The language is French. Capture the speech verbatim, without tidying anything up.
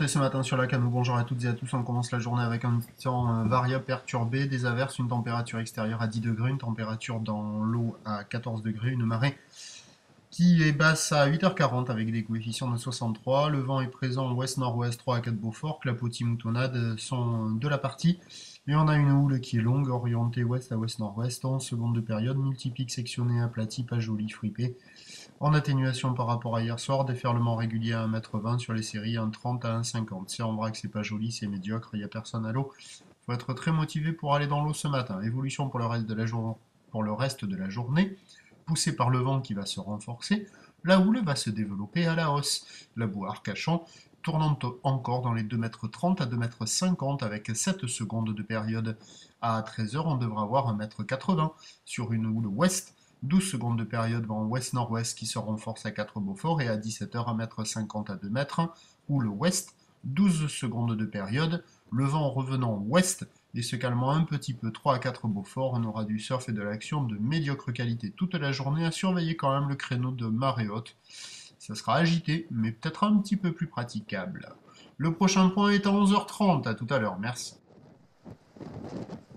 ce matin sur la Cano, bonjour à toutes et à tous. On commence la journée avec un temps euh, variable perturbé, des averses, une température extérieure à dix degrés, une température dans l'eau à quatorze degrés, une marée qui est basse à huit heures quarante avec des coefficients de soixante-trois. Le vent est présent ouest-nord-ouest trois à quatre Beaufort, clapotis moutonade sont de la partie. Et on a une houle qui est longue, orientée ouest à ouest-nord-ouest, en seconde de période, multipique sectionné, aplati, pas joli, fripé. En atténuation par rapport à hier soir, déferlement régulier à un mètre vingt sur les séries, un trente à un cinquante. C'est en vrac, c'est pas joli, c'est médiocre, il n'y a personne à l'eau. Il faut être très motivé pour aller dans l'eau ce matin. Évolution pour le reste de la, jour... pour le reste de la journée, poussée par le vent qui va se renforcer, la houle va se développer à la hausse. La boue Arcachon tournant encore dans les deux mètres trente à deux mètres cinquante avec sept secondes de période. À treize heures, on devra avoir un mètre quatre-vingts sur une houle ouest. douze secondes de période vent ouest-nord-ouest qui se renforce à quatre Beaufort et à dix-sept heures un mètre cinquante à deux mètres, houle ouest, douze secondes de période, le vent revenant ouest et se calmant un petit peu trois à quatre Beaufort, on aura du surf et de l'action de médiocre qualité toute la journée, à surveiller quand même le créneau de marée haute. Ça sera agité, mais peut-être un petit peu plus praticable. Le prochain point est à onze heures trente, à tout à l'heure, merci.